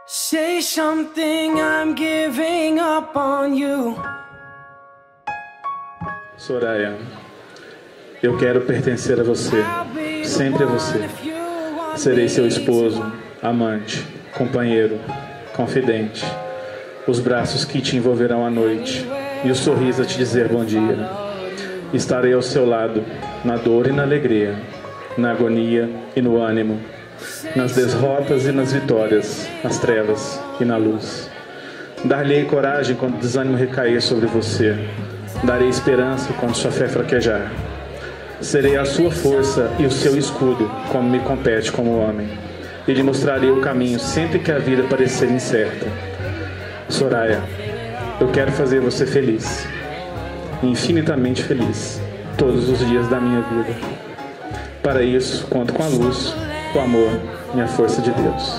Say something, I'm giving up on you. Soraya, eu quero pertencer a você, sempre a você. Serei seu esposo, amante, companheiro, confidente. Os braços que te envolverão à noite e o sorriso a te dizer bom dia. Estarei ao seu lado, na dor e na alegria, na agonia e no ânimo, nas derrotas e nas vitórias, nas trevas e na luz. Dar-lhe-ei coragem quando o desânimo recair sobre você. Darei esperança quando sua fé fraquejar. Serei a sua força e o seu escudo, como me compete como homem. E lhe mostrarei o caminho sempre que a vida parecer incerta. Soraya, eu quero fazer você feliz, infinitamente feliz, todos os dias da minha vida. Para isso, conto com a luz, o amor e a força de Deus.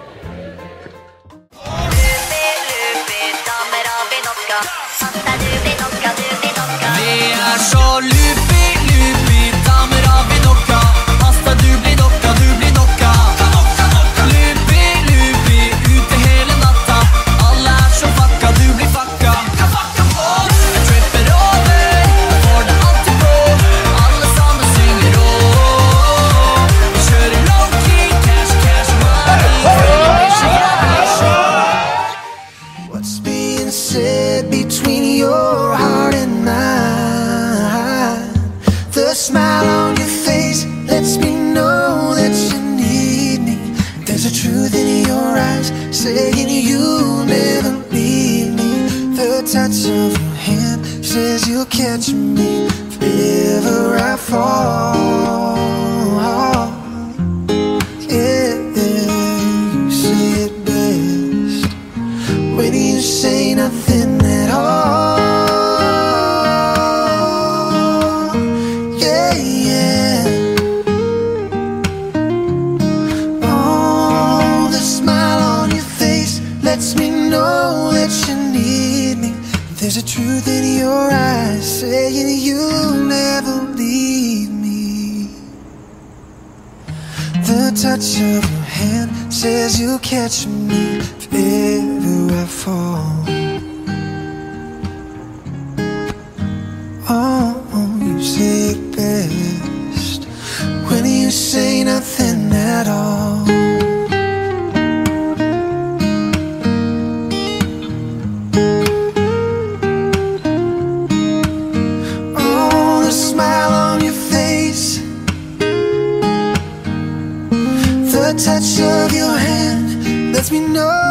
Said between your heart and mine, the smile on your face lets me know that you need me. There's a truth in your eyes saying you'll never leave me. The touch of your hand says you'll catch me if ever I fall. Yeah, you say it best when you say nothing at all. Yeah, yeah. Oh, the smile on your face lets me know that you need me. There's a truth in your eyes saying you'll never leave me. The touch of your hand says you'll catch me if ever I fall. Oh, you say it best when you say nothing at all. Oh, the smile on your face, the touch of your hand lets me know